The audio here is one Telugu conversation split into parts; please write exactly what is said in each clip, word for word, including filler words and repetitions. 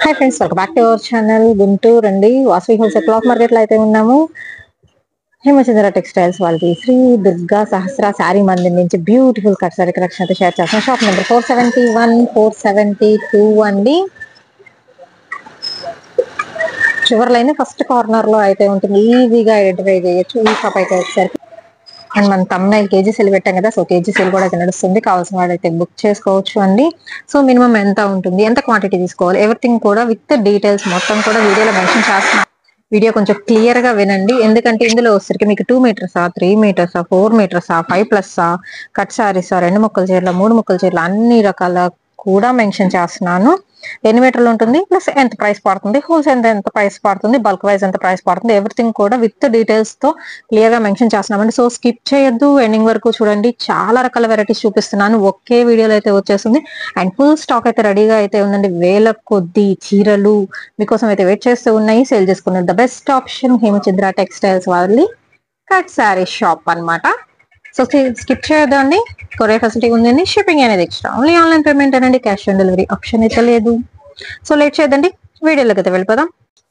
Hi friends, welcome back to our channel. Guntur అండి, వాసవి హోల్సేల్ క్లాత్ మార్కెట్లో అయితే ఉన్నాము. హేమచంద్ర టెక్స్టైల్స్ వాళ్ళది శ్రీ దుర్గా సహస్ర శారీ మందిర్ నుంచి బ్యూటిఫుల్ కట్ సారీ కలెక్షన్ అయితే షేర్ చేస్తాం. Shop number four seventy one four seventy two అండి. చివరి లైన్ ఫస్ట్ కార్నర్ లో అయితే ఉంటుంది, ఈజీగా ఐడెంటిఫై చేయొచ్చు. ఈ షాప్ అయితే వచ్చేసరికి అండ్ మన తమ్ముడు కేజీ సెల్ పెట్టాం కదా, సో కేజీ సెల్ కూడా అయితే నడుస్తుంది. కావాల్సిన వాడైతే బుక్ చేసుకోవచ్చు అండి. సో మినిమం ఎంత ఉంటుంది, ఎంత క్వాంటిటీ తీసుకోవాలి, ఎవ్రీథింగ్ కూడా విత్ డీటెయిల్స్ మొత్తం కూడా వీడియోలో మెన్షన్ చేస్తున్నాం. వీడియో కొంచెం క్లియర్ గా వినండి, ఎందుకంటే ఇందులో వచ్చరికి మీకు టూ మీటర్సా త్రీ మీటర్సా ఫోర్ మీటర్సా ఫైవ్ ప్లస్సా కట్ సారీసా రెండు ముక్కల చీరల మూడు ముక్కల చీరల అన్ని రకాల కూడా మెన్షన్ చేస్తున్నాను. ఎన్ని మీటర్లు ఉంటుంది, ప్లస్ ఎంత ప్రైస్ పడుతుంది, హోల్సేల్ ఎంత ప్రైస్ పడుతుంది, బల్క్ వైజ్ ఎంత ప్రైస్ పడుతుంది, ఎవ్రీథింగ్ కూడా విత్ డీటెయిల్స్ తో క్లియర్ గా మెన్షన్ చేస్తున్నామండి. సో స్కిప్ చేయొద్దు, ఎండింగ్ వరకు చూడండి. చాలా రకాల వెరైటీస్ చూపిస్తున్నాను, ఒకే వీడియోలో అయితే వచ్చేస్తుంది. అండ్ ఫుల్ స్టాక్ అయితే రెడీగా అయితే ఉందండి. వేల కొద్ది చీరలు మీకోసం అయితే వెయిట్ చేస్తూ ఉన్నాయి. సేల్ చేసుకున్న the best option Hemachandra textiles వాళ్ళది కట్ శారీ షాప్ అన్నమాట. సో స్కిప్ చేయొద్దండి, కొరియర్ ఫెసిలిటీ ఉందండి, షిప్పింగ్ అనేది ఎక్స్ట్రా, ఓన్లీ ఆన్లైన్ పేమెంట్ అనండి, క్యాష్ ఆన్ డెలివరీ ఆప్షన్ అయితే లేదు. సో లేట్ చేయదండి, వీడియోలోకి అయితే వెళ్ళిపోదాం.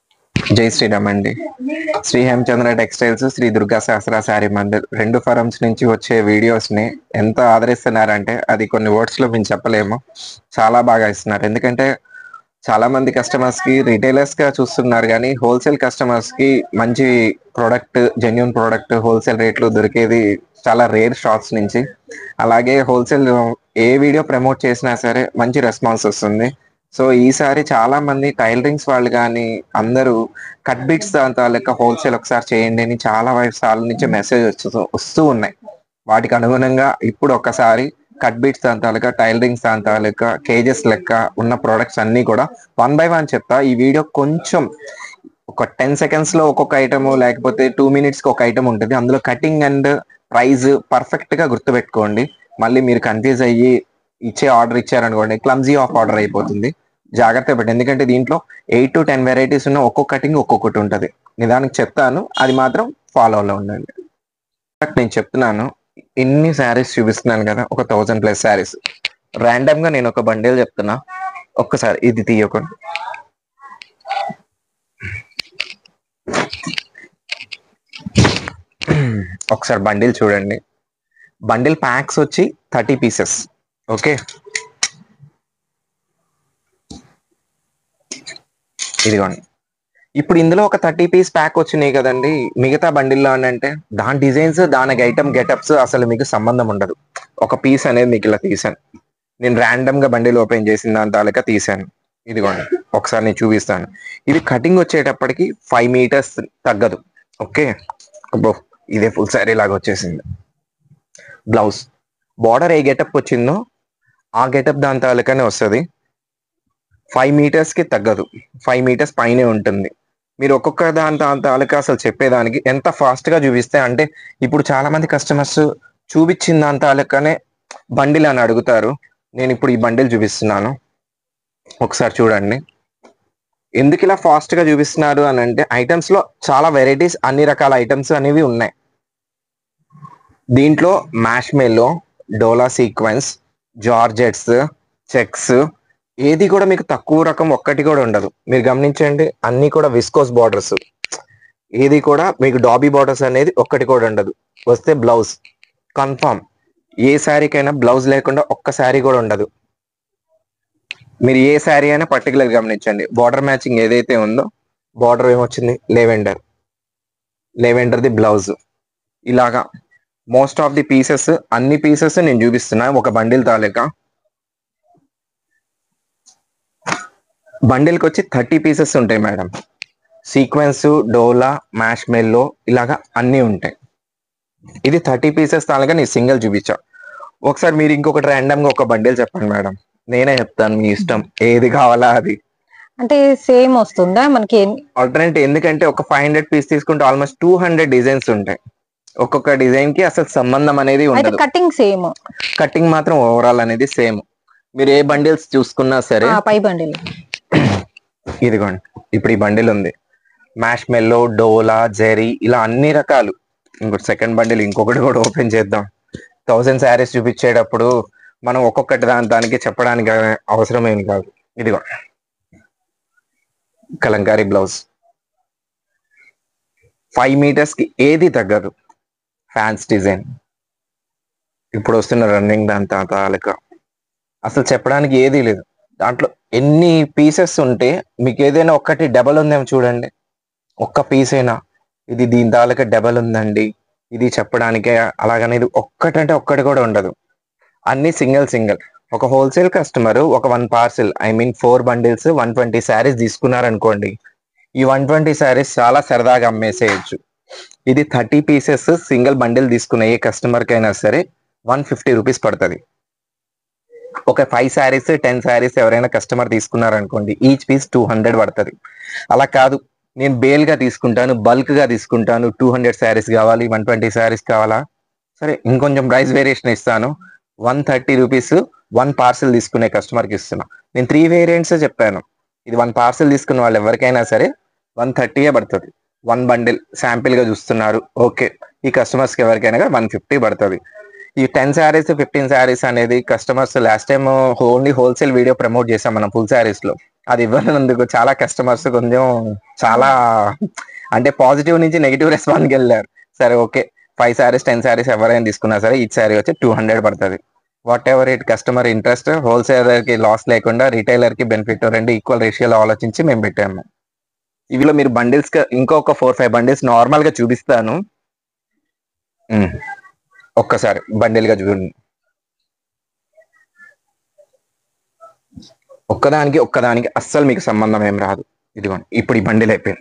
జై శ్రీరామ్ అండి. శ్రీ హేమచంద్ర టెక్స్టైల్స్, శ్రీ దుర్గా సహస్ర శారీ మందిర్ రెండు ఫరమ్స్ నుంచి వచ్చే వీడియోస్ ని ఎంత ఆదరిస్తున్నారంటే అది కొన్ని వర్డ్స్ లో మేము చెప్పలేము. చాలా బాగా ఇస్తున్నారు, ఎందుకంటే చాలా మంది కస్టమర్స్ కి రిటైలర్స్ గా చూస్తున్నారు, కానీ హోల్సేల్ కస్టమర్స్ కి మంచి ప్రోడక్ట్, జెన్యున్ ప్రోడక్ట్ హోల్సేల్ రేట్లు దొరికేది చాలా రేర్ షాప్స్ నుంచి. అలాగే హోల్సేల్ ఏ వీడియో ప్రమోట్ చేసినా సరే మంచి రెస్పాన్స్ వస్తుంది. సో ఈసారి చాలా మంది టైలరింగ్స్ వాళ్ళు కానీ అందరూ కట్ బిట్స్ దాంతో లెక్క హోల్సేల్ ఒకసారి చేయండి అని చాలా సార్ల నుంచి మెసేజ్ వస్తూ వస్తూ ఉన్నాయి. వాటికి అనుగుణంగా ఇప్పుడు ఒకసారి కట్ బిట్స్ దాని తాలూకా, టైలరింగ్స్ దాని తాలూకా, కేజెస్ లెక్క ఉన్న ప్రోడక్ట్స్ అన్ని కూడా వన్ బై వన్ చెప్తా. ఈ వీడియో కొంచెం ఒక టెన్ సెకండ్స్ లో ఒక్కొక్క ఐటమ్, లేకపోతే టూ మినిట్స్ కి ఒక ఐటమ్ ఉంటుంది. అందులో కటింగ్ అండ్ ప్రైస్ పర్ఫెక్ట్ గా గుర్తుపెట్టుకోండి. మళ్ళీ మీరు కన్ఫ్యూజ్ అయ్యి ఇచ్చే ఆర్డర్ ఇచ్చారనుకోండి, క్లమ్జీ ఆఫ్ ఆర్డర్ అయిపోతుంది. జాగ్రత్త పెట్టి, ఎందుకంటే దీంట్లో ఎయిట్ టు టెన్ వెరైటీస్ ఉన్న ఒక్కొక్క కటింగ్ ఒక్కొక్కటి ఉంటుంది. నిదానికి చెప్తాను, అది మాత్రం ఫాలోలో ఉండండి. నేను చెప్తున్నాను, ఎన్ని శారీస్ చూపిస్తున్నాను కదా, ఒక థౌజండ్ ప్లస్ శారీస్. ర్యాండమ్ గా నేను ఒక బండిల్ చెప్తున్నా, ఒక్కసారి ఇది తీయకండి. ఒకసారి బండిల్ చూడండి. బండిల్ ప్యాక్స్ వచ్చి థర్టీ పీసెస్. ఓకే, ఇదిగోండి. ఇప్పుడు ఇందులో ఒక థర్టీ పీస్ ప్యాక్ వచ్చినాయి కదండి. మిగతా బండిల్లో అని అంటే దాని డిజైన్స్, దానికి ఐటమ్ గెటప్స్ అసలు మీకు సంబంధం ఉండదు. ఒక పీస్ అనేది మీకు ఇలా తీసాను, నేను ర్యాండమ్ గా బండిల్ ఓపెన్ చేసిన దాని తాలూకా తీసాను. ఇదిగోండి, ఒకసారి నేను చూపిస్తాను. ఇది కటింగ్ వచ్చేటప్పటికి ఫైవ్ మీటర్స్ తగ్గదు. ఓకే, అబ్బో ఇదే ఫుల్ శారీ లాగా వచ్చేసింది. బ్లౌజ్ బార్డర్ ఏ గెటప్ వచ్చిందో ఆ గెటప్ దాని తాలూకానే వస్తుంది. ఫైవ్ మీటర్స్ కి తగ్గదు, ఫైవ్ మీటర్స్ పైనే ఉంటుంది. మీరు ఒక్కొక్క దాని దాని తాలూకా అసలు చెప్పేదానికి ఎంత ఫాస్ట్ గా చూపిస్తే, అంటే ఇప్పుడు చాలా మంది కస్టమర్స్ చూపించిన దాని తాలూకానే బండిల్ అని అడుగుతారు. నేను ఇప్పుడు ఈ బండిల్ చూపిస్తున్నాను, ఒకసారి చూడండి. ఎందుకు ఇలా ఫాస్ట్ గా చూపిస్తున్నారు అని అంటే, ఐటమ్స్ లో చాలా వెరైటీస్, అన్ని రకాల ఐటమ్స్ అనేవి ఉన్నాయి. దీంట్లో మ్యాష్ మెల్లో, డోలా సీక్వెన్స్, జార్జెట్స్, చెక్స్, ఏది కూడా మీకు తక్కువ రకం ఒక్కటి కూడా ఉండదు. మీరు గమనించండి, అన్ని కూడా విస్కోస్ బార్డర్స్, ఏది కూడా మీకు డాబీ బార్డర్స్ అనేది ఒక్కటి కూడా ఉండదు. వస్తే బ్లౌజ్ కన్ఫామ్, ఏ శారీకైనా బ్లౌజ్ లేకుండా ఒక్క శారీ కూడా ఉండదు. మీరు ఏ శారీ అయినా పర్టికులర్ గమనించండి, బార్డర్ మ్యాచింగ్ ఏదైతే ఉందో, బార్డర్ ఏమొచ్చింది, లెవెండర్, లెవెండర్ది బ్లౌజ్. ఇలాగా మోస్ట్ ఆఫ్ ది పీసెస్, అన్ని పీసెస్ నేను చూపిస్తున్నా ఒక బండిల్ తాలూకా. బండిల్కి వచ్చి థర్టీ పీసెస్ ఉంటాయి మేడం. సీక్వెన్స్, డోలా, మ్యాష్ మెల్లో ఇలాగా అన్నీ ఉంటాయి. ఇది థర్టీ పీసెస్ తాలూకా నేను సింగిల్ చూపించా. ఒకసారి మీరు ఇంకొకటి ర్యాండమ్ గా ఒక బండిల్ చెప్పండి మేడం, నేనే చెప్తాను, మీ ఇష్టం ఏది కావాలా అది. అంటే సేమ్ వస్తుందా మనకి? ఆల్టర్నేట్, ఎందుకంటే ఒక ఫైవ్ హండ్రెడ్ పీస్ తీసుకుంటే ఆల్మోస్ట్ టూ హండ్రెడ్ డిజైన్స్ ఉంటాయి. ఒక్కొక్క డిజైన్ కి అసలు సంబంధం అనేది ఉండదు. కటింగ్ సేమ్, కటింగ్ మాత్రం ఓవరాల్ అనేది సేమ్. మీరు ఏ బండిల్స్ చూసుకున్నా సరే. పై బండిల్ ఇదిగోండి, ఇప్పుడు ఈ బండిల్ ఉంది, మ్యాష్ మెల్లో, డోలా, జెరీ, ఇలా అన్ని రకాలు. ఇంకోటి సెకండ్ బండిల్, ఇంకొకటి కూడా ఓపెన్ చేద్దాం. థౌసండ్ శారీస్ చూపించేటప్పుడు మనం ఒక్కొక్కటి దాని దానికి చెప్పడానికి అవసరం ఏమి కాదు. ఇదిగో కలంకారీ బ్లౌజ్ ఫైవ్ మీటర్స్ కి ఏది తగ్గదు. ఫ్యాన్స్ డిజైన్ ఇప్పుడు వస్తున్న రన్నింగ్ దాంతో తాలూకా అసలు చెప్పడానికి ఏదీ లేదు. దాంట్లో ఎన్ని పీసెస్ ఉంటే మీకు ఏదైనా ఒక్కటి డబల్ ఉందేమో చూడండి, ఒక్క పీస్ అయినా ఇది దీని తాలూకా డబల్ ఉందండి ఇది చెప్పడానికే. అలాగని ఇది ఒక్కటంటే ఒక్కటి కూడా ఉండదు, అన్ని సింగిల్ సింగిల్. ఒక హోల్సేల్ కస్టమర్ ఒక one parcel I mean four bundles one twenty sarees తీసుకున్నారనుకోండి, ఈ వన్ ట్వంటీ శారీస్ చాలా సరదాగా అమ్మేసేయచ్చు. ఇది థర్టీ పీసెస్ సింగిల్ బండిల్ తీసుకున్న ఏ కస్టమర్ కైనా సరే వన్ ఫిఫ్టీ రూపీస్ పడుతుంది. ఒక ఫైవ్ శారీస్ టెన్ శారీస్ ఎవరైనా కస్టమర్ తీసుకున్నారనుకోండి, ఈచ్ పీస్ టూ హండ్రెడ్ పడుతుంది. అలా కాదు నేను బేల్ గా తీసుకుంటాను, బల్క్ గా తీసుకుంటాను, టూ హండ్రెడ్ శారీస్ కావాలి, వన్ ట్వంటీ శారీస్ కావాలా, సరే ఇంకొంచెం ప్రైస్ వేరియేషన్ ఇస్తాను, one thirty rupees one parcel తీసుకునే కస్టమర్కి ఇస్తున్నా. నేను త్రీ వేరియంట్స్ చెప్పాను. ఇది వన్ పార్సిల్ తీసుకున్న వాళ్ళు ఎవరికైనా సరే వన్ థర్టీయే పడుతుంది. వన్ బండిల్ శాంపిల్ గా చూస్తున్నారు ఓకే, ఈ కస్టమర్స్కి ఎవరికైనా వన్ ఫిఫ్టీ పడుతుంది. ఈ టెన్ శారీస్ ఫిఫ్టీన్ శారీస్ అనేది customers last time only wholesale video promote చేసాం మనం ఫుల్ శారీస్ లో. అది ఇవ్వనందుకు చాలా కస్టమర్స్ కొంచెం చాలా అంటే పాజిటివ్ నుంచి నెగిటివ్ రెస్పాన్స్ వెళ్ళారు. సరే okay, five sarees ten sarees ఎవరైనా తీసుకున్నా సరే ఈ శారీ వచ్చి టూ హండ్రెడ్ పడుతుంది. Whatever it customer interest, wholesaler కి లాస్ లేకుండా రిటైలర్ కి బెనిఫిట్ రెండు ఈక్వల్ రేషియోలో ఆలోచించి మేము పెట్టాము. ఇవిలో మీరు బండిల్స్ ఇంకొక ఫోర్ ఫైవ్ బండిల్స్ నార్మల్ గా చూపిస్తాను, ఒక్కసారి బండిల్ గా చూడండి. ఒక్కదానికి ఒక్కదానికి అస్సలు మీకు సంబంధం ఏం రాదు. ఇదిగోండి ఇప్పుడు ఈ బండిల్ అయిపోయింది,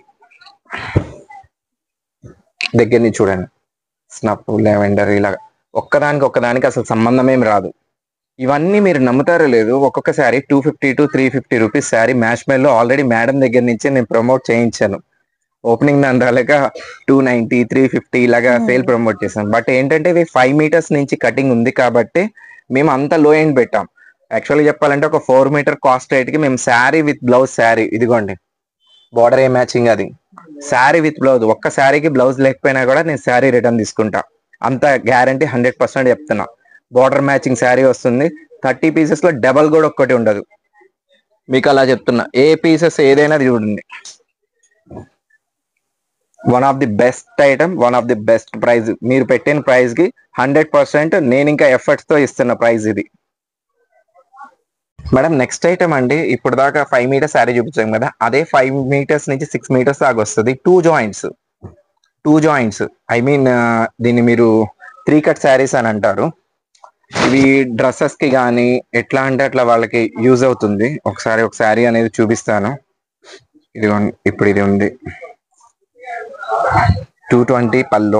దగ్గర నుంచి చూడండి, స్నప్ లెవెండర్ ఇలాగా ఒక్కదానికి ఒక్కదానికి అసలు సంబంధం ఏం రాదు. ఇవన్నీ మీరు నమ్ముతారో లేదు, ఒక్కొక్క saree two fifty to three fifty rupees saree match mellow already madam దగ్గర నుంచి నేను ప్రమోట్ చేయించాను. ఓపెనింగ్ దాని రాలేక టూ నైన్టీ త్రీ ఫిఫ్టీ ఇలాగా సేల్ ప్రమోట్ చేసాం. బట్ ఏంటంటే ఇవి ఫైవ్ మీటర్స్ నుంచి కటింగ్ ఉంది కాబట్టి మేము అంత లో ఎండ్ పెట్టాం. యాక్చువల్గా చెప్పాలంటే ఒక ఫోర్ మీటర్ కాస్ట్ రేట్ కి మేము శారీ విత్ బ్లౌజ్ శారీ, ఇదిగోండి బార్డర్ ఏ మ్యాచింగ్, అది శారీ విత్ బ్లౌజ్, ఒక్క శారీకి బ్లౌజ్ లేకపోయినా కూడా నేను శారీ రిటర్న్ తీసుకుంటా, అంత గ్యారంటీ హండ్రెడ్ పర్సెంట్ చెప్తున్నా. బార్డర్ మ్యాచింగ్ శారీ వస్తుంది, థర్టీ పీసెస్ లో డబల్ కూడా ఒక్కటి ఉండదు, మీకు అలా చెప్తున్నా. ఏ పీసెస్ ఏదైనా చూడండి, one of the best item, one of the best price. మీరు పెట్టిన ప్రైజ్ కి హండ్రెడ్ పర్సెంట్ నేను ఇంకా ఎఫర్ట్స్ తో ఇస్తున్న ప్రైజ్ ఇది. మేడం నెక్స్ట్ ఐటమ్ అండి, ఇప్పుడు దాకా ఫైవ్ మీటర్స్ శారీ చూపించాం కదా, అదే ఫైవ్ మీటర్స్ నుంచి సిక్స్ మీటర్స్ దాకా వస్తుంది. Two joints two joints I mean దీన్ని మీరు త్రీ కట్ శారీస్ అని అంటారు. ఇవి డ్రెస్సెస్ కి కానీ ఎట్లా అంటే అట్లా వాళ్ళకి యూజ్ అవుతుంది. ఒకసారి ఒక శారీ అనేది చూపిస్తాను. ఇది ఇప్పుడు ఇది ఉంది టూ ట్వంటీ పల్లో,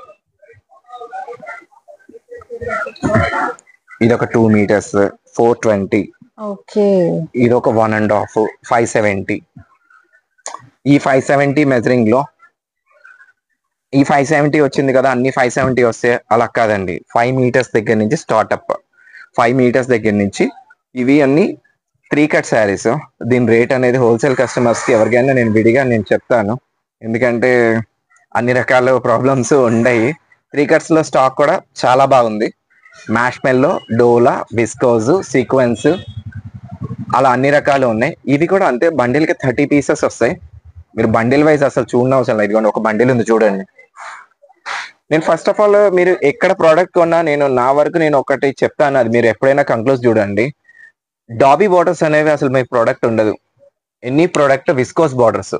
ఇది ఒక టూ మీటర్స్ ఫోర్ ట్వంటీ, ఇది ఒక one and half five seventy. ఈ ఫైవ్ సెవెంటీ మెజరింగ్ లో ఈ ఫైవ్ సెవెంటీ వచ్చింది కదా, అన్ని ఫైవ్ సెవెంటీ వస్తే అలా కాదండి. ఫైవ్ మీటర్స్ దగ్గర నుంచి స్టార్ట్అప్, ఫైవ్ మీటర్స్ దగ్గర నుంచి ఇవి అన్ని త్రీ కట్ శారీస్. దీని రేట్ అనేది హోల్సేల్ కస్టమర్స్ కి ఎవరికైనా నేను విడిగా నేను చెప్తాను, ఎందుకంటే అన్ని రకాల ప్రాబ్లమ్స్ ఉన్నాయి. త్రీ కట్స్ లో స్టాక్ కూడా చాలా బాగుంది. మ్యాష్ మెల్లో, డోలా, విస్కోజ్, సీక్వెన్స్ అలా అన్ని రకాలు ఉన్నాయి. ఇవి కూడా అంతే, బండిల్ కి థర్టీ పీసెస్ వస్తాయి. మీరు బండిల్ వైజ్ అసలు చూడనవసరం అవసరం లేదు. ఇదిగోండి ఒక బండిల్ ఉంది చూడండి. నేను ఫస్ట్ ఆఫ్ ఆల్ మీరు ఎక్కడ ప్రోడక్ట్ కొన్నా నేను నా వరకు నేను ఒకటి చెప్తాను, అది మీరు ఎప్పుడైనా కంక్లూజ్ చూడండి. డాబీ బార్డర్స్ అనేవి అసలు మీ ప్రోడక్ట్ ఉండదు. Any product viscose borders,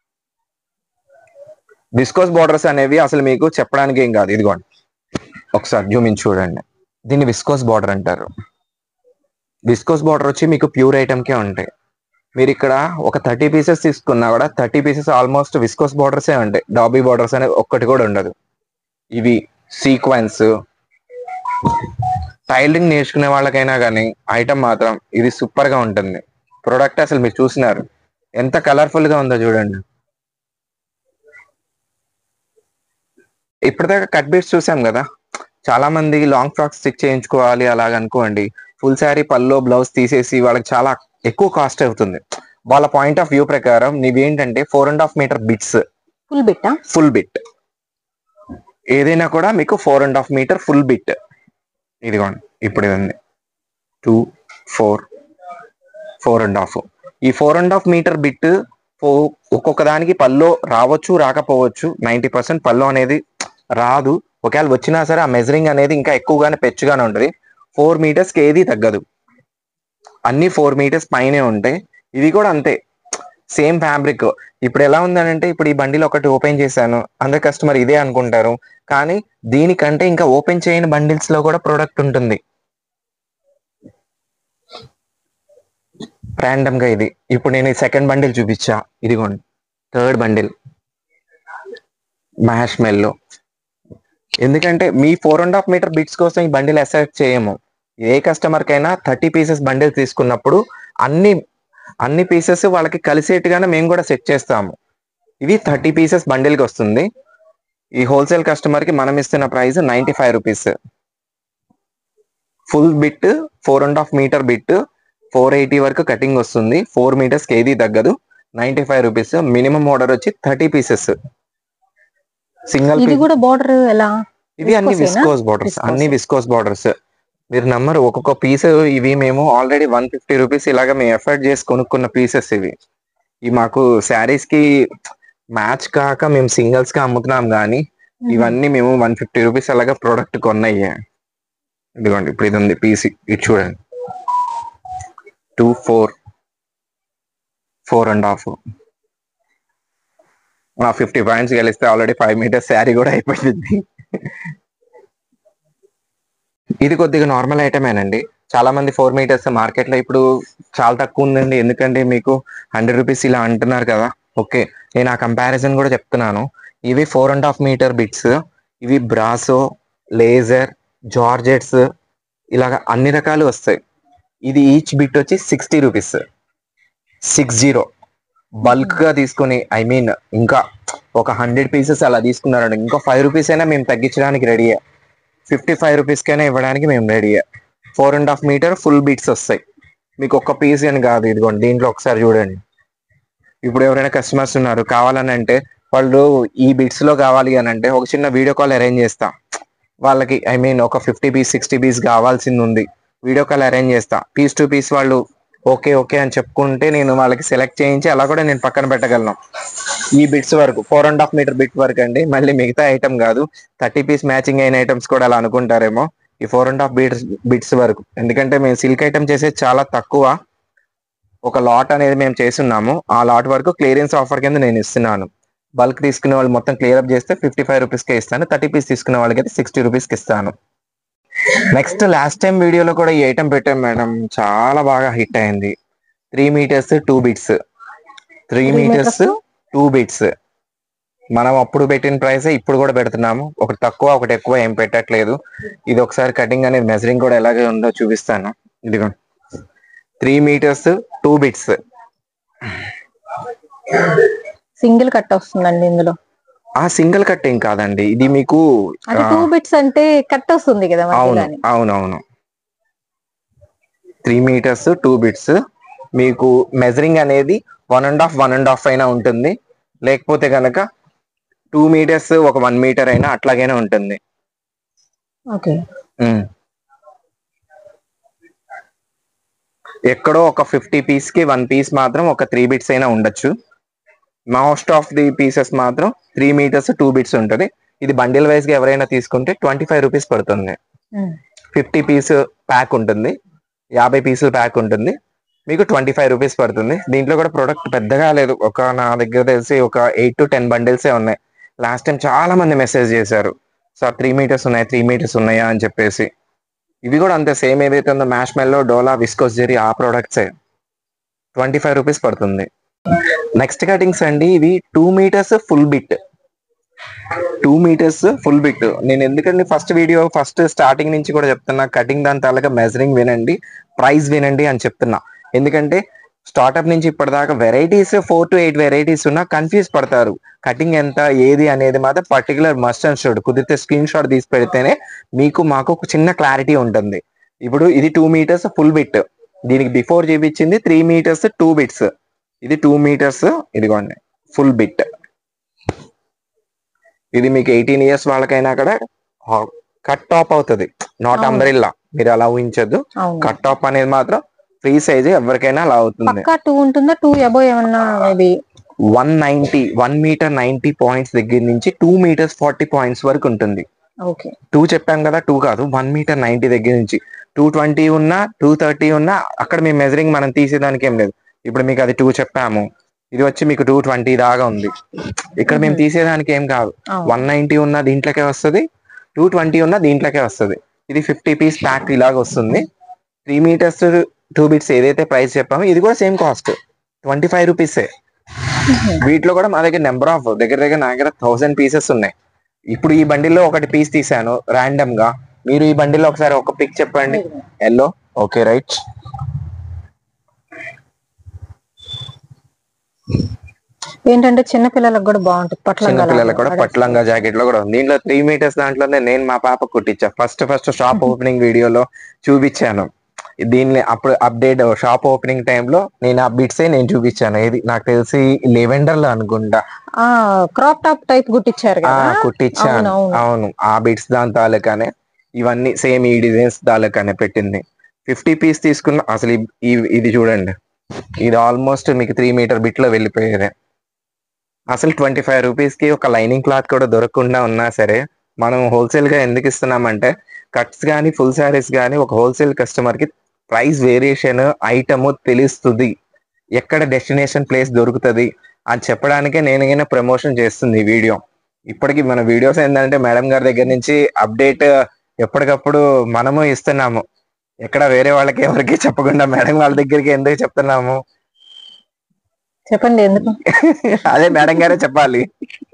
viscose borders అనేవి అసలు మీకు చెప్పడానికి ఏం కాదు. ఇదిగోండి ఒకసారి జూమించి చూడండి, దీన్ని విస్కోస్ బార్డర్ అంటారు. విస్కోస్ బార్డర్ వచ్చి మీకు ప్యూర్ ఐటమ్కే ఉంటాయి. మీరు ఇక్కడ ఒక థర్టీ పీసెస్ తీసుకున్నా కూడా థర్టీ పీసెస్ ఆల్మోస్ట్ విస్కోస్ బార్డర్సే ఉంటాయి, డాబీ బార్డర్స్ అనేది ఒక్కటి కూడా ఉండదు. ఇవి సీక్వెన్స్, టైలరింగ్ నేర్చుకునే వాళ్ళకైనా కానీ ఐటమ్ మాత్రం ఇది సూపర్ గా ఉంటుంది. ప్రోడక్ట్ అసలు మీరు చూసినారు ఎంత కలర్ఫుల్ గా ఉందో చూడండి. ఇప్పటిదాకా కట్ బీట్స్ చూసాం కదా, చాలా మంది లాంగ్ ఫ్రాక్స్ స్టిచ్ చేయించుకోవాలి అలాగ అనుకోండి, ఫుల్ శారీ పల్లో బ్లౌజ్ తీసేసి వాళ్ళకి చాలా ఎక్కువ కాస్ట్ అవుతుంది. వాళ్ళ పాయింట్ ఆఫ్ వ్యూ ప్రకారం నీవేంటంటే four and half meter bits, full bit full bit ఏదైనా కూడా మీకు four and half meter full bit. ఇదిగోండి ఇప్పుడు ఇది ఉంది two four four and half. ఈ four and half meter bit four ఒక్కొక్క దానికి పల్లో రావచ్చు రాకపోవచ్చు, నైంటీ పర్సెంట్ పల్లో అనేది రాదు. ఒకవేళ వచ్చినా సరే ఆ మెజరింగ్ అనేది ఇంకా ఎక్కువగానే పెచ్చుగానే ఉంటుంది. ఫోర్ మీటర్స్కి ఏది తగ్గదు, అన్ని ఫోర్ మీటర్స్ పైనే ఉంటాయి. ఇవి కూడా అంతే, సేమ్ ఫ్యాబ్రిక్. ఇప్పుడు ఎలా ఉందనంటే ఇప్పుడు ఈ బండిల్ ఒకటి ఓపెన్ చేశాను, అందరు కస్టమర్ ఇదే అనుకుంటారు, కానీ దీనికంటే ఇంకా ఓపెన్ చేయని బండిల్స్ లో కూడా ప్రోడక్ట్ ఉంటుంది ర్యాండమ్ గా. ఇది ఇప్పుడు నేను సెకండ్ బండిల్ చూపించా, ఇదిగోండి థర్డ్ బండిల్ మ్యాష్ మెల్లో. ఎందుకంటే మీ four and half meter bits కోసం ఈ బండిల్ అసెప్ట్ చేయము. ఏ కస్టమర్ కైనా థర్టీ పీసెస్ బండిల్ తీసుకున్నప్పుడు అన్ని అన్ని పీసెస్ వాళ్ళకి కలిసేట్టుగానే మేము కూడా సెట్ చేస్తాము. ఇది థర్టీ పీసెస్ బండిల్కి వస్తుంది. ఈ హోల్సేల్ కస్టమర్ కి మనం ఇస్తున్న price ninety five rupees. Full bit four and half meter bit four eighty వరకు కటింగ్ వస్తుంది. ఫోర్ మీటర్స్ ఏది తగ్గదు, ninety five rupees. Minimum order వచ్చి థర్టీ పీసెస్. సింగిల్ ఇది కూడా బార్డర్ ఎలా? ఇది అన్ని విస్కోస్ బార్డర్స్, అన్ని విస్కోస్ బార్డర్స్. మీరు నమ్మరు, ఒక్కొక్క పీస్ ఇవి మేము ఆల్రెడీ వన్ ఫిఫ్టీ రూపీస్ ఇలాగా మేము ఎఫర్ట్ చేసి కొనుక్కున్న పీసెస్ ఇవి. ఇవి మాకు శారీస్ కి మ్యాచ్ కాక మేము సింగిల్స్ గా అమ్ముతున్నాం, కానీ ఇవన్నీ మేము వన్ ఫిఫ్టీ రూపీస్ అలాగా ప్రోడక్ట్ కొన్నాయి. ఇదిగోండి ఇప్పుడు ఇది ఉంది పీస్, ఇది చూడండి, two four four and half fifty points గెలిస్తే ఆల్రెడీ ఫైవ్ మీటర్స్ శారీ కూడా అయిపోయింది. ఇది కొద్దిగా నార్మల్ ఐటమేనండి. చాలా మంది ఫోర్ మీటర్స్ మార్కెట్ లో ఇప్పుడు చాలా తక్కువ ఉందండి, ఎందుకంటే మీకు హండ్రెడ్ రూపీస్ ఇలా అంటున్నారు కదా. ఓకే, నేను ఆ కంపారిజన్ కూడా చెప్తున్నాను. ఇవి four and half meter bits, ఇవి బ్రాసో, లేజర్, జార్జెట్స్ ఇలాగా అన్ని రకాలు వస్తాయి. ఇది ఈచ్ బిట్ వచ్చి sixty rupees, six zero. Bulk గా తీసుకుని ఐ మీన్ ఇంకా ఒక హండ్రెడ్ పీసెస్ అలా తీసుకున్నారండి, ఇంకో ఫైవ్ రూపీస్ అయినా మేము తగ్గించడానికి రెడీ. ఫిఫ్టీ ఫైవ్ రూపీస్ కైనా ఇవ్వడానికి మేము ready. Four and half meter full bits వస్తాయి మీకు, ఒక్క పీస్ అని కాదు. ఇదిగోండి దీంట్లో ఒకసారి చూడండి. ఇప్పుడు ఎవరైనా కస్టమర్స్ ఉన్నారు కావాలని అంటే, వాళ్ళు ఈ బిట్స్ లో కావాలి అని అంటే ఒక చిన్న వీడియో కాల్ అరేంజ్ చేస్తా వాళ్ళకి. ఐ మీన్ ఒక ఫిఫ్టీ పీస్ సిక్స్టీ పీస్ కావాల్సింది ఉంది, వీడియో కాల్ అరేంజ్ చేస్తా. పీస్ టు పీస్ వాళ్ళు ఓకే ఓకే అని చెప్పుకుంటే నేను వాళ్ళకి సెలెక్ట్ చేయించి అలా కూడా నేను పక్కన పెట్టగలను. ఈ బిట్స్ వరకు four and half meter bit వరకు అండి, మళ్ళీ మిగతా ఐటమ్ కాదు. థర్టీ పీస్ మ్యాచింగ్ అయిన ఐటమ్స్ కూడా అలా అనుకుంటారేమో. ఈ four and half bits bits వరకు, ఎందుకంటే మేము సిల్క్ ఐటమ్ చేసేది చాలా తక్కువ. ఒక లాట్ అనేది మేము చేస్తున్నాము, ఆ లాట్ వరకు క్లియరెన్స్ ఆఫర్ కింద నేను ఇస్తున్నాను. బల్క్ తీసుకునే వాళ్ళు మొత్తం క్లియర్ అప్ చేస్తే ఫిఫ్టీ ఫైవ్ రూపీస్కే ఇస్తాను, థర్టీ పీస్ తీసుకునే వాళ్ళకి అయితే సిక్స్టీ రూపీస్కి ఇస్తాను. నెక్స్ట్ లాస్ట్ టైం వీడియోలో కూడా ఈ ఐటమ్ పెట్టాం మేడం, చాలా బాగా హిట్ అయింది. Three meters two bits, three meters two bits. మనం అప్పుడు పెట్టిన ప్రైస్ ఇప్పుడు కూడా పెడుతున్నాము, ఒకటి తక్కువ ఒకటి ఎక్కువ ఏం పెట్టట్లేదు. ఇది ఒకసారి కటింగ్ అనేది మెజరింగ్ కూడా ఎలాగే ఉందో చూపిస్తాను. ఇదిగో three meters two bits, single cut వస్తుందండి ఇందులో. ఆ సింగిల్ కట్ ఏం కాదండి, ఇది మీకు టూ బిట్స్ అంటే కట్ వస్తుంది కదా. అవును అవునవును, త్రీ మీటర్స్ టూ బిట్స్. మీకు మెజరింగ్ అనేది one and half one and half అయినా ఉంటుంది, లేకపోతే కనుక టూ మీటర్స్ ఒక వన్ మీటర్ అయినా అట్లాగైనా ఉంటుంది. ఓకే, ఎక్కడో ఒక ఫిఫ్టీ పీస్ కి వన్ పీస్ మాత్రం ఒక త్రీ బిట్స్ అయినా ఉండొచ్చు. మోస్ట్ ఆఫ్ ది పీసెస్ మాత్రం త్రీ మీటర్స్ టూ బిట్స్ ఉంటుంది. ఇది బండిల్ వైజ్ గా ఎవరైనా తీసుకుంటే ట్వంటీ ఫైవ్ రూపీస్ పడుతుంది. ఫిఫ్టీ పీస్ ప్యాక్ ఉంటుంది, యాభై పీసులు ప్యాక్ ఉంటుంది, మీకు ట్వంటీ ఫైవ్ రూపీస్ పడుతుంది. దీంట్లో కూడా ప్రొడక్ట్ పెద్దగా లేదు, ఒక నా దగ్గర తెలిసి ఒక ఎయిట్ టు టెన్ బండిల్సే ఉన్నాయి. లాస్ట్ టైం చాలా మంది మెసేజ్ చేశారు, సార్ త్రీ మీటర్స్ ఉన్నాయి త్రీ మీటర్స్ ఉన్నాయా అని చెప్పేసి. ఇవి కూడా అంతే సేమ్ ఏదైతే ఉందో మ్యాష్ మెల్లో, డోలా, విస్కోస్ జెరీ ఆ ప్రోడక్ట్సే. ట్వంటీ ఫైవ్ రూపీస్ పడుతుంది. నెక్స్ట్ కటింగ్స్ అండి, ఇవి two meters full bit, two meters full bit. నేను ఎందుకంటే ఫస్ట్ వీడియో ఫస్ట్ స్టార్టింగ్ నుంచి కూడా చెప్తున్నా, కటింగ్ దాని తాలూకా మెజరింగ్ వినండి, ప్రైస్ వినండి అని చెప్తున్నా. ఎందుకంటే స్టార్ట్అప్ నుంచి ఇప్పటిదాకా varieties four to eight varieties ఉన్నా కన్ఫ్యూజ్ పడతారు. కటింగ్ ఎంత ఏది అనేది మాత్రం పర్టికులర్ మస్ట్ అండ్ షుడ్, కుదిరితే స్క్రీన్ షాట్ తీసి పెడితేనే మీకు మాకు ఒక చిన్న క్లారిటీ ఉంటుంది. ఇప్పుడు ఇది టూ మీటర్స్ ఫుల్ బిట్, దీనికి బిఫోర్ చూపించింది త్రీ మీటర్స్ టూ బిట్స్, ఇది టూ మీటర్స్ ఇదిగోండి ఫుల్ బిట్. ఇది మీకు ఎయిటీన్ ఇయర్స్ వాళ్ళకైనా కూడా కట్ టాప్ అవుతుంది, నాట్ అంబ్రెల్లా. మీరు అలా ఊహించద్దు, కట్ టాప్ అనేది మాత్రం ఫ్రీ సైజ్ ఎవరికైనా అలా అవుతుంది. టూ ఉంటుందా, టూ అబోవ్ ఏమన్నా maybe one ninety one meter ninety points దగ్గర నుంచి టూ మీటర్స్ ఫార్టీ పాయింట్స్ వరకు ఉంటుంది. ఓకే. టూ చెప్పాం కదా, టూ కాదు, వన్ మీటర్ నైన్టీ దగ్గర నుంచి టూ ట్వంటీ ఉన్నా టూ థర్టీ ఉన్నా అక్కడ మేము మెజరింగ్ మనం తీసేదానికి ఏం లేదు. ఇప్పుడు మీకు అది టూ చెప్పాము, ఇది వచ్చి మీకు టూ ట్వంటీ దాకా ఉంది. ఇక్కడ మేము తీసేదానికి ఏం కాదు. వన్ నైన్టీ ఉన్న దీంట్లోకే వస్తుంది, టూ ట్వంటీ ఉన్న దీంట్లోకే వస్తుంది. ఇది ఫిఫ్టీ పీస్ ప్యాక్ ఇలాగ వస్తుంది. త్రీ మీటర్స్ టూ బిట్స్ ఏదైతే ప్రైస్ చెప్పామో ఇది కూడా సేమ్ కాస్ట్ ట్వంటీ ఫైవ్ రూపీసే. వీటిలో కూడా మా దగ్గర నెంబర్ ఆఫ్ దగ్గర దగ్గర నా దగ్గర థౌసండ్ పీసెస్ ఉన్నాయి. ఇప్పుడు ఈ బండిల్లో ఒకటి పీస్ తీసాను ర్యాండమ్ గా. మీరు ఈ బండిలో ఒకసారి ఒక పిక్ చెప్పండి. Yellow, okay right. ఏంటంటే చిన్న పిల్లలకు కూడా బాగుంటుంది, చిన్న పిల్లలకు కూడా పట్లంగా జాకెట్ లో కూడా ఉంది. దీంట్లో త్రీ మీటర్స్ దాంట్లోనే నేను మా పాప కుట్టించా. ఫస్ట్ ఫస్ట్ షాప్ ఓపెనింగ్ వీడియోలో చూపించాను దీన్ని. అప్పుడు అప్డేట్ షాప్ ఓపెనింగ్ టైంలో నేను ఆ బిట్సే నేను చూపించాను. ఇది నాకు తెలిసి లెవెండర్ లో అనుకుంటా క్రాప్ టాప్ టైప్ కుట్టించారు, కుట్టించాను. అవును, ఆ బిట్స్ దాని తాలూకానే ఇవన్నీ సేమ్ ఈ డిజైన్స్ తాలూకానే పెట్టింది. ఫిఫ్టీ పీస్ తీసుకున్న అసలు ఇది చూడండి, ఇది ఆల్మోస్ట్ మీకు త్రీ మీటర్ బిట్ లో వెళ్ళిపోయేదే. అసలు ట్వంటీ ఫైవ్ రూపీస్ కి ఒక లైనింగ్ క్లాత్ కూడా దొరకకుండా ఉన్నా సరే మనం హోల్సేల్ గా ఎందుకు ఇస్తున్నామంటే కట్స్ కానీ ఫుల్ శారీస్ కానీ ఒక హోల్సేల్ కస్టమర్ కి ప్రైస్ వేరియేషన్ ఐటమ్ తెలుస్తుంది, ఎక్కడ డెస్టినేషన్ ప్లేస్ దొరుకుతుంది అని చెప్పడానికే నేను ప్రమోషన్ చేస్తుంది ఈ వీడియో. ఇప్పటికి మన వీడియోస్ ఏంటంటే మేడం గారి దగ్గర నుంచి అప్డేట్ ఎప్పటికప్పుడు మనము ఇస్తున్నాము. ఎక్కడ వేరే వాళ్ళకి ఎవరికి చెప్పకుండా మేడం వాళ్ళ దగ్గరికి ఎందుకు చెప్తున్నాము చెప్పండి ఎందుకు? అదే మేడం గారే చెప్పాలి.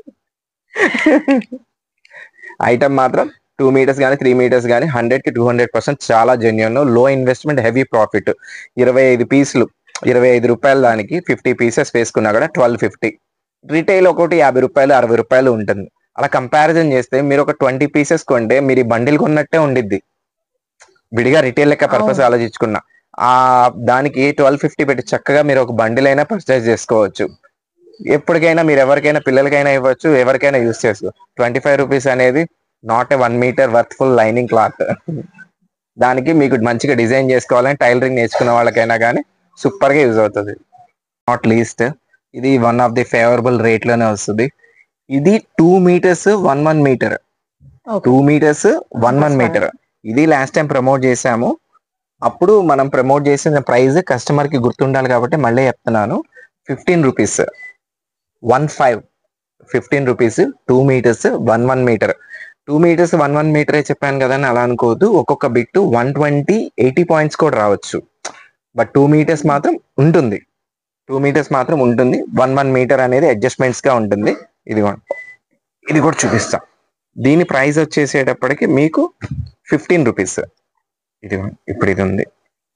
ఐటమ్ మాత్రం టూ మీటర్స్ కానీ త్రీ మీటర్స్ కానీ హండ్రెడ్ కి టూ హండ్రెడ్ పర్సెంట్ చాలా genuine, low investment heavy profit. ఇరవై ఐదు పీసులు ఇరవై ఐదు రూపాయలు దానికి ఫిఫ్టీ పీసెస్ వేసుకున్నా కూడా ట్వెల్వ్ ఫిఫ్టీ. రిటైల్ ఒకటి యాభై రూపాయలు అరవై రూపాయలు ఉంటుంది. అలా కంపారిజన్ చేస్తే మీరు ఒక ట్వంటీ పీసెస్ కొంటే మీరు ఈ బండిల్ కొన్నట్టే ఉండిద్ది. విడిగా రిటైల్ లెక్క పర్పస్ ఆలోచించుకున్నా ఆ దానికి ట్వెల్వ్ ఫిఫ్టీ పెట్టి చక్కగా మీరు ఒక బండిల్ అయినా పర్చేస్ చేసుకోవచ్చు. ఎప్పటికైనా మీరు ఎవరికైనా పిల్లలకైనా ఇవ్వచ్చు, ఎవరికైనా యూజ్ చేసుకో. ట్వంటీ ఫైవ్ రూపీస్ అనేది not a one meter worth full lining cloth. దానికి మీకు మంచిగా డిజైన్ చేసుకోవాలని టైలరింగ్ నేర్చుకున్న వాళ్ళకైనా కానీ సూపర్ గా యూజ్ అవుతుంది. నాట్ లీస్ట్ ఇది one of the favourable rate లోనే వస్తుంది. ఇది two meters one one meter two meters one one meter ఇది లాస్ట్ టైం ప్రమోట్ చేసాము. అప్పుడు మనం ప్రమోట్ చేసిన ప్రైస్ కస్టమర్ కి గుర్తుండాలి కాబట్టి మళ్ళీ చెప్తున్నాను. Fifteen rupees one five fifteen rupees two meters one one meter two meters one one మీటరే చెప్పాను కదా అని అలా అనుకోవద్దు. ఒక్కొక్క bit one twenty eighty points కూడా రావచ్చు. బట్ టూ మీటర్స్ మాత్రం ఉంటుంది టూ మీటర్స్ మాత్రం ఉంటుంది వన్ వన్ మీటర్ అనేది అడ్జస్ట్మెంట్స్ గా ఉంటుంది. ఇది ఇది కూడా చూపిస్తాం. దీని ప్రైస్ వచ్చేసేటప్పటికి మీకు ఫిఫ్టీన్ రూపీస్. ఇది ఇప్పుడు ఇది ఉంది,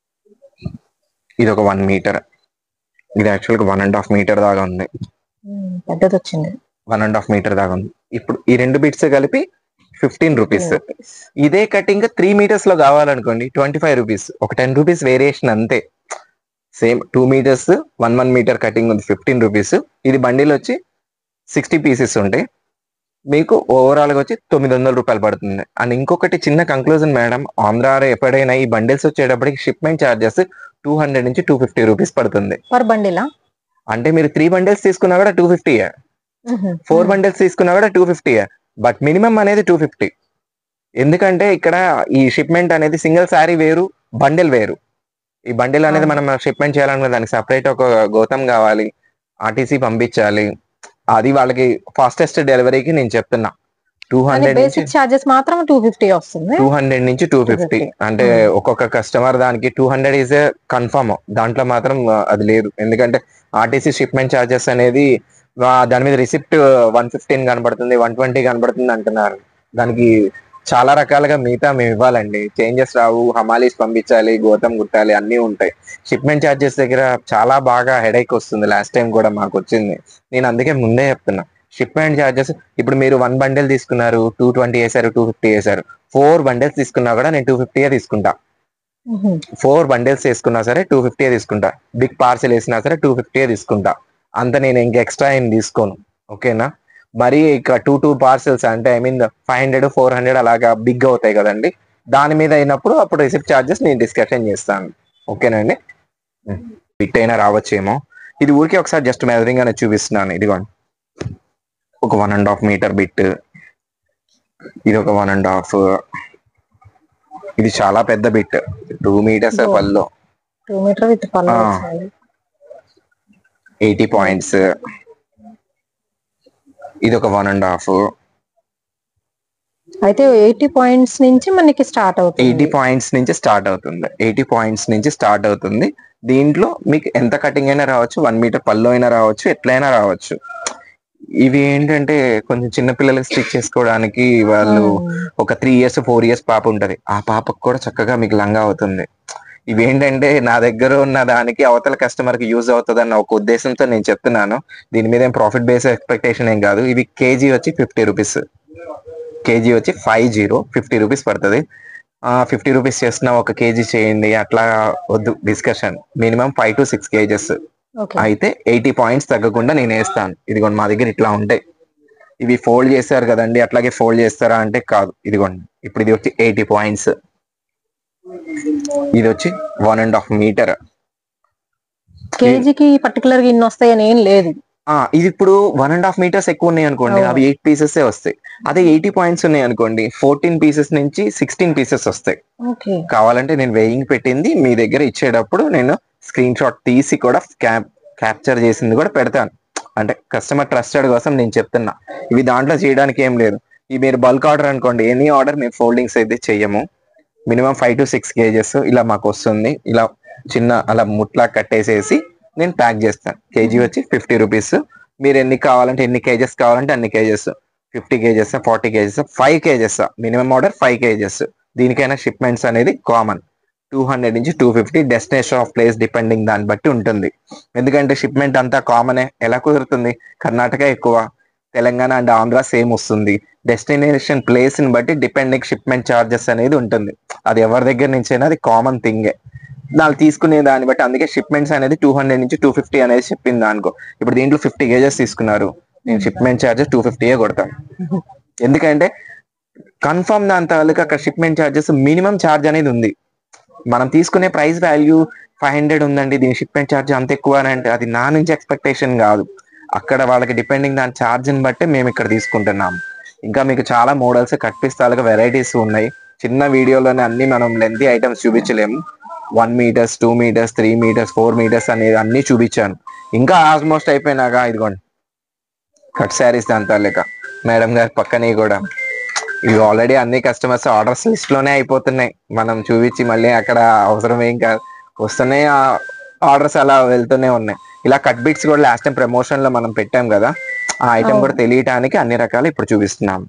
ఇది ఒక వన్ మీటర్, ఇది యాక్చువల్గా వన్ అండ్ హాఫ్ మీటర్ దాకా ఉంది, పెద్దది వచ్చింది, వన్ అండ్ హాఫ్ మీటర్ దాకా ఉంది. ఇప్పుడు ఈ రెండు బిట్స్ కలిపి ఫిఫ్టీన్ రూపీస్. ఇదే కటింగ్ త్రీ మీటర్స్ లో కావాలనుకోండి ట్వంటీ ఫైవ్ రూపీస్, ఒక టెన్ రూపీస్ వేరియేషన్ అంతే. Same two meters one one meter cutting ఉంది ఫిఫ్టీన్ రూపీస్. ఇది బండిల్ వచ్చి సిక్స్టీ పీసెస్ ఉంటాయి, మీకు ఓవరాల్ గా వచ్చి తొమ్మిది వందల రూపాయలు పడుతుంది. అండ్ ఇంకొకటి చిన్న కంక్లూజన్ మేడం, ఆంధ్రాలో ఎప్పుడైనా ఈ బండిల్స్ వచ్చేటప్పటికి షిప్మెంట్ ఛార్జెస్ టూ హండ్రెడ్ నుంచి టూ ఫిఫ్టీ రూపీస్ పడుతుంది పర్ బండిలా. అంటే మీరు త్రీ బండిల్స్ తీసుకున్నా కూడా టూ ఫిఫ్టీ, ఫోర్ బండిల్స్ తీసుకున్నా కూడా టూ ఫిఫ్టీ. బట్ మినిమం అనేది టూ ఫిఫ్టీ. ఎందుకంటే ఇక్కడ ఈ షిప్మెంట్ అనేది సింగిల్ శారీ వేరు, బండిల్ వేరు. ఈ బండిల్ అనేది మనం షిప్మెంట్ చేయాలనుకున్న దానికి సపరేట్ ఒక గౌతం కావాలి, ఆర్టీసీ పంపించాలి. అది వాళ్ళకి ఫాస్టెస్ట్ డెలివరీకి నేను చెప్తున్నా టూ హండ్రెడ్ బేసిక్ చార్జెస్ మాత్రం టూ ఫిఫ్టీ వస్తుంది. టూ హండ్రెడ్ నుంచి టూ ఫిఫ్టీ అంటే ఒక్కొక్క కస్టమర్ దానికి టూ హండ్రెడ్ ఈజ్ కన్ఫర్మ్, దాంట్లో మాత్రం అది లేదు. ఎందుకంటే ఆర్టీసీ షిప్మెంట్ చార్జెస్ అనేది దాని మీద రిసిప్ట్ వన్ ఫిఫ్టీన్ కనబడుతుంది, వన్ ట్వంటీ కనబడుతుంది అంటున్నారు. దానికి చాలా రకాలుగా మిగతా మేము ఇవ్వాలండి, చేంజెస్ రావు, హమాలీస్ పంపించాలి, గోతం కుట్టాలి, అన్నీ ఉంటాయి. షిప్మెంట్ ఛార్జెస్ దగ్గర చాలా బాగా హెడేక్ వస్తుంది. లాస్ట్ టైం కూడా మాకు వచ్చింది. నేను అందుకే ముందే చెప్తున్నా షిప్మెంట్ ఛార్జెస్. ఇప్పుడు మీరు వన్ బండిల్ తీసుకున్నారు, టూ ట్వంటీ వేసారు, టూ ఫిఫ్టీ వేసారు. ఫోర్ బండిల్స్ తీసుకున్నా కూడా నేను టూ ఫిఫ్టీ తీసుకుంటా. ఫోర్ బండిల్స్ తీసుకున్నా సరే టూ ఫిఫ్టీ తీసుకుంటా. బిగ్ పార్సెల్ వేసినా సరే టూ ఫిఫ్టీ తీసుకుంటా. అంత నేను ఇంక ఎక్స్ట్రా ఏం తీసుకోను, ఓకేనా. మరి ఇక టూ టూ పార్సెల్స్ అంటే I mean five hundred four hundred అలాగా బిగ్ అవుతాయి కదండి, దాని మీద అయినప్పుడు అప్పుడు రిసిప్ట్ ఛార్జెస్ నేను డిస్కషన్ చేస్తాను, ఓకేనండి. బిట్ అయినా రావచ్చేమో. ఇది ఊరికే ఒకసారి జస్ట్ మెజరింగ్ అనేది చూపిస్తున్నాను. ఇదిగోండి ఒక one and half meter bit, ఇది ఒక వన్ అండ్ హాఫ్, ఇది చాలా పెద్ద bit two meters pallu, two meter with pallu వచ్చింది. ఎయిటీ పాయింట్స్, ఇది ఒక వన్ అండ్ హాఫ్. అయితే ఎయిటీ పాయింట్స్ నుంచి మనకి స్టార్ట్ అవుతుంది. ఎయిటీ పాయింట్స్ నుంచి స్టార్ట్ అవుతుంది ఎయిటీ పాయింట్స్ నుంచి స్టార్ట్ అవుతుంది. దీంట్లో మీకు ఎంత కటింగ్ అయినా రావచ్చు, వన్ మీటర్ పళ్ళు అయినా రావచ్చు, ఎట్లయినా రావచ్చు. ఇవి ఏంటంటే కొంచెం చిన్నపిల్లలకి స్టిచ్ చేసుకోవడానికి, వాళ్ళు ఒక త్రీ ఇయర్స్ ఫోర్ ఇయర్స్ పాప ఉంటది, ఆ పాపకు కూడా చక్కగా మీకు లంగా అవుతుంది. ఇవి ఏంటంటే నా దగ్గర ఉన్న దానికి అవతల కస్టమర్ కి యూజ్ అవుతుంది అన్న ఒక ఉద్దేశంతో నేను చెప్తున్నాను. దీని మీద ఏం ప్రాఫిట్ బేస్ ఎక్స్పెక్టేషన్ ఏం కాదు. ఇవి కేజీ వచ్చి ఫిఫ్టీ రూపీస్, కేజీ వచ్చి ఫైవ్ జీరో ఫిఫ్టీ రూపీస్ పడుతుంది. ఫిఫ్టీ రూపీస్ చేస్తున్నా ఒక కేజీ చేయండి అట్లా వద్దు discussion. Minimum five to six KGs అయితే ఎయిటీ పాయింట్స్ తగ్గకుండా నేను వేస్తాను. ఇదిగోండి మా దగ్గర ఇట్లా ఉంటాయి. ఇవి ఫోల్డ్ చేశారు కదండి, అట్లాగే ఫోల్డ్ చేస్తారా అంటే కాదు. ఇదిగోండి ఇప్పుడు ఇది వచ్చి ఎయిటీ పాయింట్స్, ఇది వచ్చి వన్ అండ్ హాఫ్ మీటర్. కేజీకి పర్టికులర్ గా ఇన్ని వస్తాయని ఏం లేదు. ఇది ఇప్పుడు వన్ అండ్ హాఫ్ మీటర్స్ ఎక్కువ ఉన్నాయి అనుకోండి, అవి ఎయిట్ పీసెస్ వస్తాయి. అదే ఎయిటీ పాయింట్స్ ఉన్నాయి అనుకోండి, ఫోర్టీన్ పీసెస్ నుంచి సిక్స్టీన్ పీసెస్ వస్తాయి. కావాలంటే నేను వెయింగ్ పెట్టింది మీ దగ్గర ఇచ్చేటప్పుడు నేను స్క్రీన్ షాట్ తీసి కూడా క్యాప్ క్యాప్చర్ చేసింది కూడా పెడతాను. అంటే కస్టమర్ ట్రస్టెడ్ కోసం నేను చెప్తున్నా. ఇవి దాంట్లో చేయడానికి ఏం లేదు. ఇవి మీరు బల్క్ ఆర్డర్ అనుకోండి, ఎనీ ఆర్డర్ మేము ఫోల్డింగ్స్ అయితే చెయ్యము. Minimum five to six kgs ఇలా మాకు వస్తుంది. ఇలా చిన్న అలా ముట్లా కట్టేసేసి నేను ప్యాక్ చేస్తాను. కేజీ వచ్చి ఫిఫ్టీ రూపీస్. మీరు ఎన్ని కావాలంటే ఎన్ని కేజెస్ కావాలంటే అన్ని kgs, fifty kgs, forty kgs, five kgs, minimum order five kgs. దీనికైనా షిప్మెంట్స్ అనేది కామన్, టూ హండ్రెడ్ నుంచి two fifty destination of place depending దాన్ని బట్టి ఉంటుంది. ఎందుకంటే షిప్మెంట్ అంతా కామనే, ఎలా కుదురుతుంది? కర్ణాటక ఎక్కువ, తెలంగాణ అండ్ ఆంధ్ర సేమ్ వస్తుంది. డెస్టినేషన్ ప్లేస్ ని బట్టి డిపెండింగ్ షిప్మెంట్ ఛార్జెస్ అనేది ఉంటుంది. అది ఎవరి దగ్గర నుంచి అయినా అది కామన్ థింగే. వాళ్ళు తీసుకునే దాన్ని బట్టి, అందుకే షిప్మెంట్స్ అనేది టూ హండ్రెడ్ నుంచి టూ ఫిఫ్టీ అనేది చెప్పింది అనుకో. ఇప్పుడు దీంట్లో ఫిఫ్టీ కేజెస్ తీసుకున్నారు, నేను షిప్మెంట్ ఛార్జెస్ టూ ఫిఫ్టీయే కొడతాను. ఎందుకంటే కన్ఫర్మ్ దాని తాలూకా అక్కడ షిప్మెంట్ ఛార్జెస్ మినిమం ఛార్జ్ అనేది ఉంది. మనం తీసుకునే ప్రైస్ వాల్యూ ఫైవ్ హండ్రెడ్ ఉందండి, దీని షిప్మెంట్ ఛార్జ్ అంత ఎక్కువ అని అంటే అది నా నుంచి ఎక్స్పెక్టేషన్ కాదు. అక్కడ వాళ్ళకి డిపెండింగ్ దాని ఛార్జ్ని బట్టి మేము ఇక్కడ తీసుకుంటున్నాం. ఇంకా మీకు చాలా మోడల్స్ కట్ పీస్ తాలూకా వెరైటీస్ ఉన్నాయి. చిన్న వీడియోలోనే అన్ని మనం లెంతీ ఐటమ్స్ చూపించలేము. One meters, two meters, three meters, four meters అనేది అన్ని చూపించాను. ఇంకా ఆల్మోస్ట్ అయిపోయినాక ఇదిగోండి కట్ శారీస్ దాని తాలూక మేడం గారి పక్కనే కూడా ఇవి ఆల్రెడీ అన్ని కస్టమర్స్ ఆర్డర్స్ లిస్ట్ లోనే అయిపోతున్నాయి. మనం చూపించి మళ్ళీ అక్కడ అవసరం ఏం కాదు, వస్తున్నాయి ఆర్డర్స్ అలా వెళ్తూనే ఉన్నాయి. ఇలా కట్ బిట్స్ కూడా లాస్ట్ టైం ప్రమోషన్ లో మనం పెట్టాం కదా, ఆ ఐటమ్ కూడా తెలియటానికి అన్ని రకాలు ఇప్పుడు చూపిస్తున్నాం.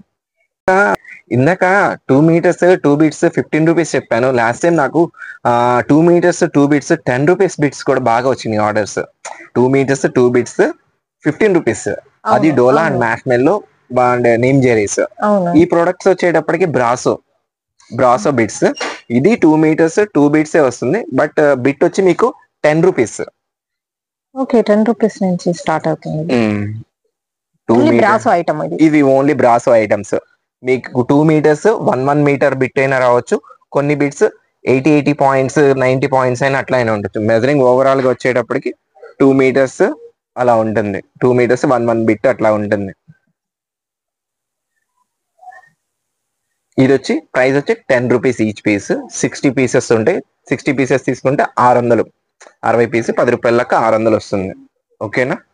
ఇందాక two meters two bits fifteen rupees చెప్పాను. లాస్ట్ టైం నాకు two meters two bits ten rupees bits కూడా బాగా వచ్చినాయి orders. Two meters two bits fifteen rupees, అది డోలా అండ్ మ్యాష్మెల్లో అండ్ నేమ్ జెరీస్. ఈ ప్రొడక్ట్స్ వచ్చేటప్పటికి బ్రాసో బ్రాసో బిట్స్. ఇది టూ మీటర్స్ టూ బిట్స్ వస్తుంది, బట్ బిట్ వచ్చి మీకు ten rupees. Okay, ten rupees నుంచి స్టార్ట్ అవుతుంది. ఇవి ఓన్లీ బ్రాసో ఐటమ్స్. మీకు two meters one one meter bit అయినా రావచ్చు, కొన్ని bits eighty eighty points ninety points అయినా అట్లా అయినా ఉండొచ్చు. మెజరింగ్ ఓవరాల్ గా వచ్చేటప్పటికి టూ మీటర్స్ అలా ఉంటుంది, two meters one one bit అట్లా ఉంటుంది. ఇది వచ్చి ప్రైస్ వచ్చి ten rupees each piece. Sixty pieces ఉంటాయి, సిక్స్టీ పీసెస్ తీసుకుంటే ఆరు వందలు, అరవై పీస్ పది రూపాయల లెక్క ఆరు వందలు వస్తుంది. ఓకేనా?